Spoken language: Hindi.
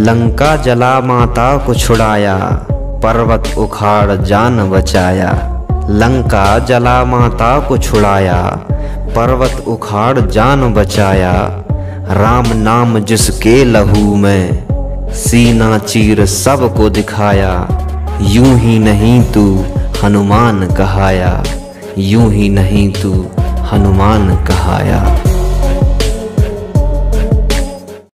लंका जला माता को छुड़ाया, पर्वत उखाड़ जान बचाया। लंका जला माता को छुड़ाया, पर्वत उखाड़ जान बचाया। राम नाम जिसके लहू में, सीना चीर सबको दिखाया। यूं ही नहीं तू हनुमान कहाया, यूं ही नहीं तू हनुमान कहाया।